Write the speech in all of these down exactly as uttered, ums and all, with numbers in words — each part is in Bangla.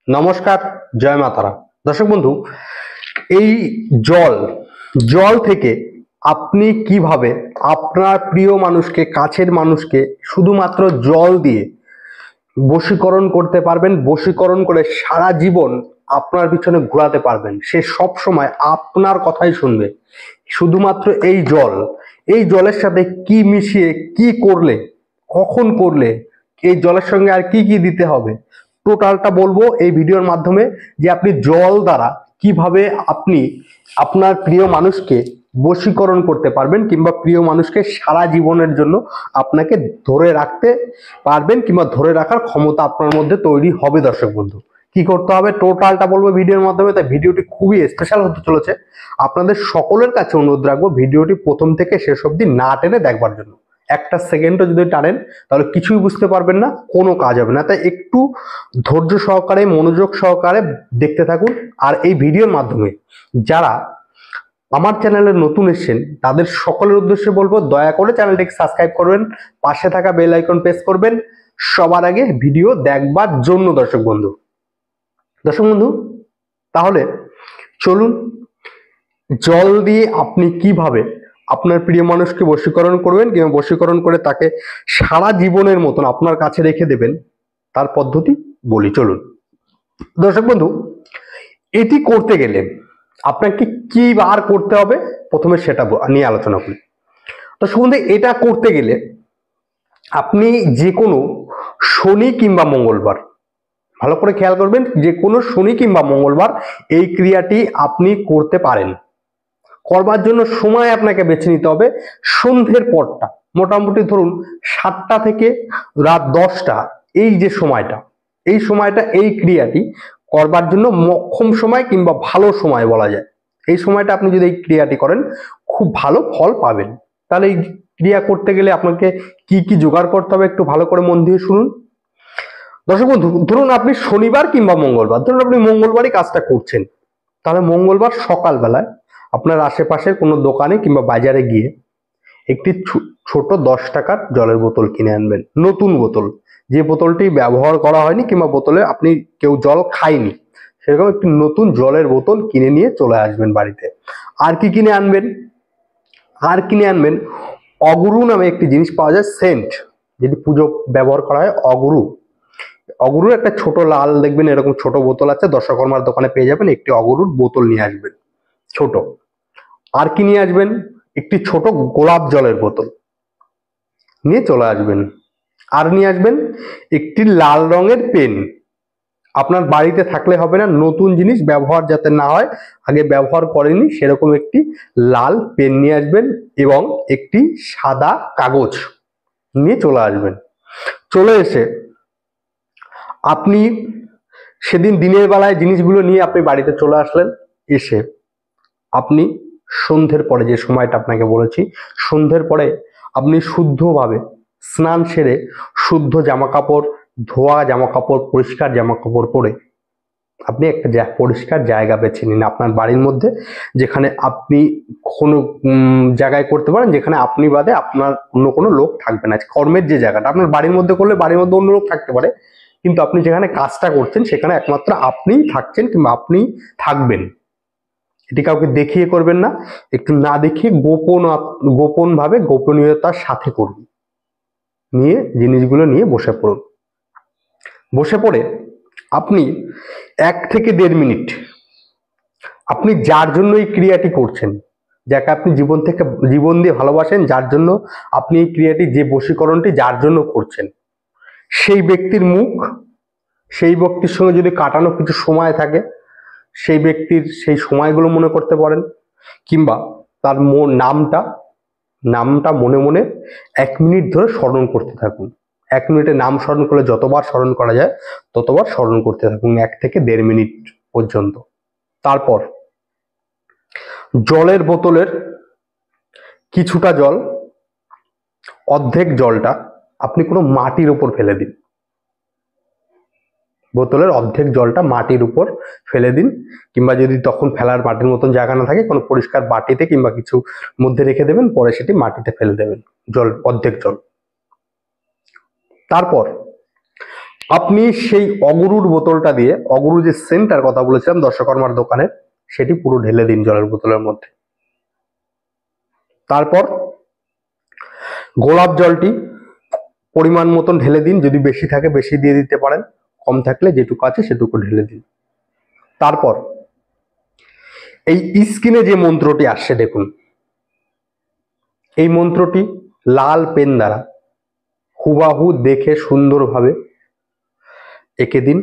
নমস্কার, জয় মা তারা। দর্শক বন্ধু, এই জল জল থেকে আপনি কিভাবে আপনার প্রিয় মানুষকে, কাছের মানুষকে শুধুমাত্র জল দিয়ে বশীকরণ করতে পারবেন, বশীকরণ করে সারা জীবন আপনার পিছনে ঘোরাতে পারবেন। সে সব সময় আপনার কথাই শুনবে। শুধুমাত্র এই জল, এই জলের সাথে কি মিশিয়ে কি করলে, কখন করলে, এই জলের সঙ্গে আর কি কি দিতে হবে, টোটালটা বলবো এই ভিডিওর মাধ্যমে। যে আপনি জল দ্বারা কিভাবে আপনি আপনার প্রিয় মানুষকে বশীকরণ করতে পারবেন, কিংবা প্রিয় মানুষকে সারা জীবনের জন্য আপনাকে ধরে রাখতে পারবেন, কিংবা ধরে রাখার ক্ষমতা আপনার মধ্যে তৈরি হবে। দর্শক বন্ধু, কি করতে হবে টোটালটা বলবো ভিডিওর মাধ্যমে। তাই ভিডিওটি খুবই স্পেশাল হতে চলেছে। আপনাদের সকলের কাছে অনুরোধ রাখবো ভিডিওটি প্রথম থেকে শেষ অবধি না টেনে দেখবার জন্য। একটা সেকেন্ডও যদি টানেন তাহলে কিছুই বুঝতে পারবেন না, কোনো কাজ হবে না। তাই একটু ধৈর্য সহকারে, মনোযোগ সহকারে দেখতে থাকুন। আর এই ভিডিওর মাধ্যমে যারা আমার চ্যানেলে নতুন এসেছেন তাদের সকলের উদ্দেশ্যে বলবো, দয়া করে চ্যানেলটিকে সাবস্ক্রাইব করবেন, পাশে থাকা বেল আইকন প্রেস করবেন সবার আগে ভিডিও দেখবার জন্য। দর্শক বন্ধু দর্শক বন্ধু তাহলে চলুন, জল দিয়ে আপনি কিভাবে আপনার প্রিয় মানুষকে বশীকরণ করবেন, কিংবা বশীকরণ করে তাকে সারা জীবনের মতন আপনার কাছে রেখে দেবেন, তার পদ্ধতি বলি। চলুন দর্শক বন্ধু, এটি করতে গেলে আপনাকে কি বার করতে হবে প্রথমে সেটা নিয়ে আলোচনা করি। দর্শক বন্ধু, এটা করতে গেলে আপনি যে কোনো শনি কিংবা মঙ্গলবার, ভালো করে খেয়াল করবেন, যে কোনো শনি কিংবা মঙ্গলবার এই ক্রিয়াটি আপনি করতে পারেন। করবার জন্য সময় আপনাকে বেছে নিতে হবে সন্ধ্যের পরটা, মোটামুটি ধরুন সাতটা থেকে রাত দশটা, এই যে সময়টা, এই সময়টা এই ক্রিয়াটি করবার জন্য মক্ষম সময় কিংবা ভালো সময় বলা যায়। এই সময়টা আপনি যদি এই ক্রিয়াটি করেন খুব ভালো ফল পাবেন। তাহলে এই ক্রিয়া করতে গেলে আপনাকে কি কি জোগাড় করতে হবে একটু ভালো করে মন দিয়ে শুনুন। দর্শক বন্ধু, ধরুন আপনি শনিবার কিংবা মঙ্গলবার, ধরুন আপনি মঙ্গলবারই কাজটা করছেন, তাহলে মঙ্গলবার সকালবেলায় আপনার আশেপাশের কোনো দোকানে কিংবা বাজারে গিয়ে একটি ছোট দশ টাকার জলের বোতল কিনে আনবেন, নতুন বোতল, যে বোতলটি ব্যবহার করা হয়নি কিংবা বোতলে আপনি কেউ জল খায়নি, সেরকম একটি নতুন জলের বোতল কিনে নিয়ে চলে আসবেন বাড়িতে। আর কি কিনে আনবেন? আর কিনে আনবেন অগুরু নামে একটি জিনিস পাওয়া যায়, সেন্ট, যেটি পুজো ব্যবহার করা হয়। অগুরু, অগুরুর একটা ছোট লাল দেখবেন এরকম ছোট বোতল আছে, দশকর্মার দোকানে পেয়ে যাবেন। একটি অগুরুর বোতল নিয়ে আসবেন ছোট। আর কি নিয়ে আসবেন? একটি ছোট গোলাপ জলের বোতল নিয়ে চলে আসবেন। আর নিয়ে আসবেন একটি লাল রঙের পেন। আপনার বাড়িতে থাকলে হবে না, নতুন জিনিস ব্যবহার যাতে না হয়, আগে ব্যবহার করেনি সেরকম একটি লাল পেন নিয়ে আসবেন, এবং একটি সাদা কাগজ নিয়ে চলে আসবেন। চলে এসে আপনি সেদিন দিনের বেলায় জিনিসগুলো নিয়ে আপনি বাড়িতে চলে আসলেন। এসে আপনি সন্ধ্যের পরে, যে সময়টা আপনাকে বলেছি, সন্ধ্যের পরে আপনি শুদ্ধভাবে স্নান সেরে শুদ্ধ জামা কাপড়, ধোয়া জামা কাপড়, পরিষ্কার জামা কাপড় পরে আপনি একটা পরিষ্কার জায়গা বেছে নিন আপনার বাড়ির মধ্যে, যেখানে আপনি কোনো জায়গায় করতে পারেন যেখানে আপনি বাদে আপনার অন্য কোনো লোক থাকবে না। কর্মের যে জায়গাটা আপনার বাড়ির মধ্যে করলে বাড়ির মধ্যে অন্য লোক থাকতে পারে, কিন্তু আপনি যেখানে কাজটা করছেন সেখানে একমাত্র আপনিই থাকছেন কিংবা আপনিই থাকবেন। এটি কাউকে দেখিয়ে করবেন না, একটু না দেখিয়ে গোপন গোপন ভাবে গোপনীয়তার সাথে করুন। নিয়ে জিনিসগুলো নিয়ে বসে পড়ুন। বসে পড়ে আপনি এক থেকে দেড় মিনিট আপনি যার জন্য এই ক্রিয়াটি করছেন, যাকে আপনি জীবন থেকে জীবন দিয়ে ভালোবাসেন, যার জন্য আপনি এই ক্রিয়াটি, যে বশীকরণটি যার জন্য করছেন, সেই ব্যক্তির মুখ, সেই ব্যক্তির সঙ্গে যদি কাটানো কিছু সময় থাকে সেই ব্যক্তির সেই সময়গুলো মনে করতে পারেন, কিংবা তার নামটা নামটা মনে মনে এক মিনিট ধরে স্মরণ করতে থাকুন। এক মিনিটে নাম স্মরণ করলে যতবার স্মরণ করা যায় ততবার স্মরণ করতে থাকুন, এক থেকে দেড় মিনিট পর্যন্ত। তারপর জলের বোতলের কিছুটা জল, অর্ধেক জলটা আপনি কোনো মাটির উপর ফেলে দিন। বোতলের অর্ধেক জলটা মাটির উপর ফেলে দিন, কিংবা যদি তখন ফেলার মাটির মতন জায়গা না থাকে কোনো পরিষ্কার বাটিতে কিংবা কিছু মধ্যে রেখে দেবেন, পরে সেটি মাটিতে ফেলে দেবেন জল, অর্ধেক জল। তারপর আপনি সেই অগুরুর বোতলটা দিয়ে, অগুরু যে সেন্টার কথা বলেছিলাম দর্শকর্মার দোকানের, সেটি পুরো ঢেলে দিন জলের বোতলের মধ্যে। তারপর গোলাপ জলটি পরিমাণ মতন ঢেলে দিন, যদি বেশি থাকে বেশি দিয়ে দিতে পারেন, কম থাকলে যেটুকু আছে সেটুকু ঢেলে দিন। তারপর এই স্ক্রিনে যে মন্ত্রটি আসছে দেখুন, এই মন্ত্রটি লাল পেন দ্বারা হুবাহু দেখে সুন্দরভাবে এঁকে দিন।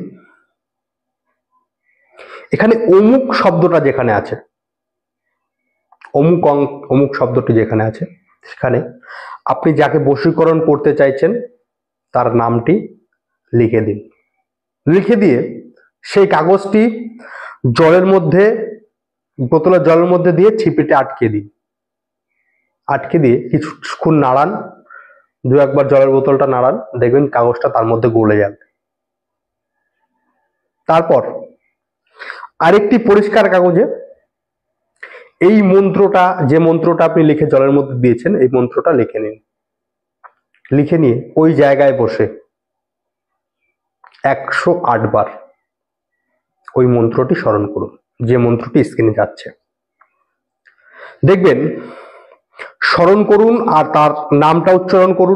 এখানে অমুক শব্দটা যেখানে আছে, অমুক অমুক শব্দটি যেখানে আছে, সেখানে আপনি যাকে বশীকরণ করতে চাইছেন তার নামটি লিখে দিন। লিখে দিয়ে সেই কাগজটি জলের মধ্যে, বোতলের জলের মধ্যে দিয়ে ছিপিতে আটকে দিন। আটকে দিয়ে কিছুক্ষণ নাড়ান, দু একবার জলের বোতলটা নাড়ান, দেখবেন কাগজটা তার মধ্যে গলে যাবে। তারপর আরেকটি পরিষ্কার কাগজে এই মন্ত্রটা, যে মন্ত্রটা আপনি লিখে জলের মধ্যে দিয়েছেন, এই মন্ত্রটা লিখে নিন। লিখে নিয়ে ওই জায়গায় বসে একশো আট বার ওই মন্ত্রটি স্মরণ করুন, যে মন্ত্রটি স্ক্রিনে যাচ্ছে। দেখবেন স্মরণ করুন আর তার নামটা উচ্চারণ করুন,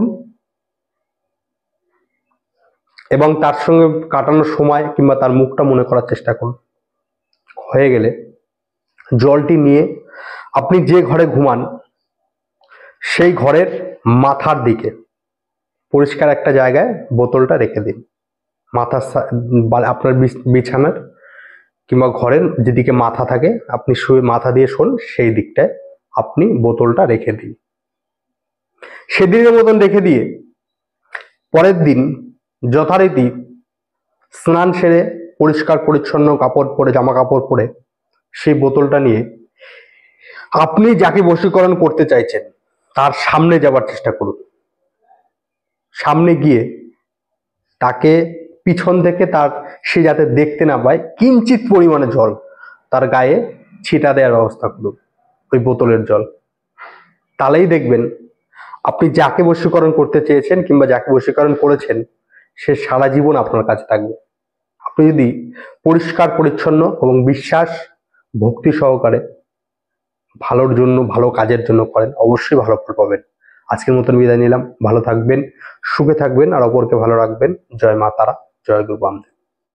এবং তার সঙ্গে কাটানোর সময় কিংবা তার মুখটা মনে করার চেষ্টা করুন। হয়ে গেলে জলটি নিয়ে আপনি যে ঘরে ঘুমান সেই ঘরের মাথার দিকে পরিষ্কার একটা জায়গায় বোতলটা রেখে দিন। মাথার আপনার বিছানার কিংবা ঘরের যেদিকে মাথা থাকে, আপনি শুয়ে মাথা দিয়ে শোন, সেই দিকটায় আপনি বোতলটা রেখে দিন। সেদিনের মতন রেখে দিয়ে পরের দিন যথারীতি স্নান সেরে পরিষ্কার পরিচ্ছন্ন কাপড় পরে, জামা কাপড় পরে সেই বোতলটা নিয়ে আপনি যাকে বশীকরণ করতে চাইছেন তার সামনে যাবার চেষ্টা করুন। সামনে গিয়ে তাকে পিছন থেকে, তার সে যাতে দেখতে না পায়, কিঞ্চিত পরিমাণে জল তার গায়ে ছিটা দেওয়ার ব্যবস্থা করুন, ওই বোতলের জল। তাহলেই দেখবেন আপনি যাকে বশীকরণ করতে চেয়েছেন কিংবা যাকে বশীকরণ করেছেন সে সারা জীবন আপনার কাছে থাকবে। আপনি যদি পরিষ্কার পরিচ্ছন্ন এবং বিশ্বাস ভক্তি সহকারে ভালোর জন্য, ভালো কাজের জন্য করেন, অবশ্যই ভালো ফল পাবেন। আজকের মতন বিদায় নিলাম। ভালো থাকবেন, সুখে থাকবেন আর অপরকে ভালো রাখবেন। জয় মা তারা, জয় গুরু বামদেব।